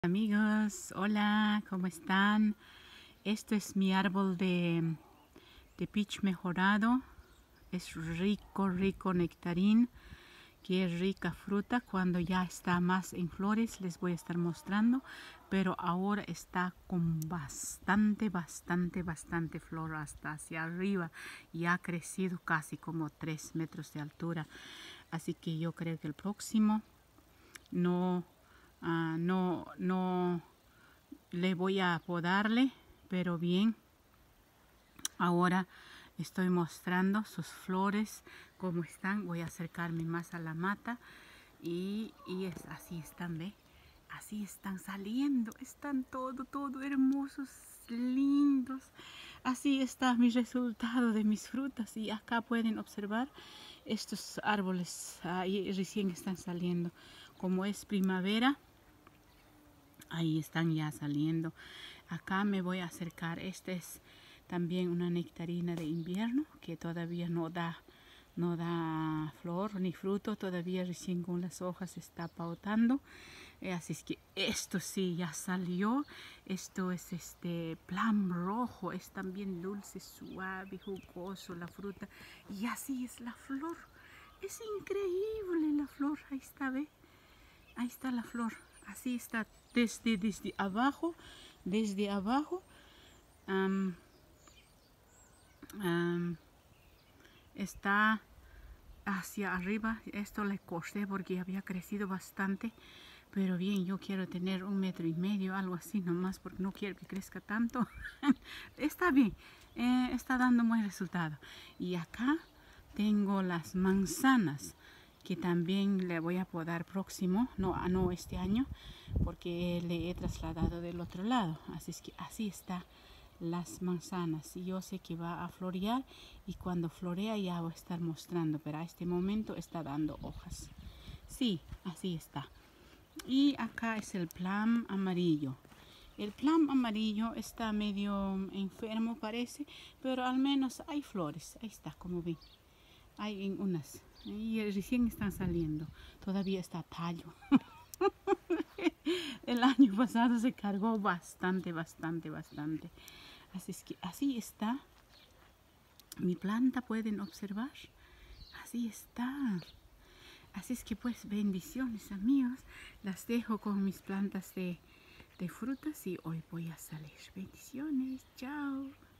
Amigos, hola, ¿cómo están? Este es mi árbol de peach mejorado. Es rico nectarín, que es rica fruta. Cuando ya está más en flores les voy a estar mostrando, pero ahora está con bastante flor hasta hacia arriba y ha crecido casi como 3 metros de altura. Así que yo creo que el próximo no le voy a podarle, pero bien. Ahora estoy mostrando sus flores como están. Voy a acercarme más a la mata y así están, ¿ve? Así están saliendo, están todo hermosos, lindos. Así está mi resultado de mis frutas. Y acá pueden observar estos árboles ahí recién están saliendo. Como es primavera, ahí están ya saliendo. Acá me voy a acercar. Esta es también una nectarina de invierno que todavía no da flor ni fruto, todavía recién con las hojas está pautando. Así es que esto sí ya salió. Esto es plum rojo, es también dulce, suave, jugoso la fruta. Y así es la flor. Es increíble la flor. Ahí está, ¿ve? Ahí está la flor. Así está desde abajo. Desde abajo está hacia arriba. Esto le corté porque había crecido bastante, pero bien, yo quiero tener 1,5 metros, algo así nomás, porque no quiero que crezca tanto. Está bien, está dando buen resultado. Y acá tengo las manzanas que también le voy a podar próximo, no este año, porque le he trasladado del otro lado. Así es que así está las manzanas, y yo sé que va a florear, y cuando florea ya voy a estar mostrando, pero a este momento está dando hojas. Sí, así está. Y acá es el plum amarillo. El plum amarillo está medio enfermo parece, pero al menos hay flores. Ahí está, como ven. Hay en unas. Y recién están saliendo. Todavía está tallo. El año pasado se cargó bastante. Así es que así está mi planta, pueden observar. Así está. Así es que pues bendiciones amigos. Las dejo con mis plantas de frutas y hoy voy a salir. Bendiciones. Chao.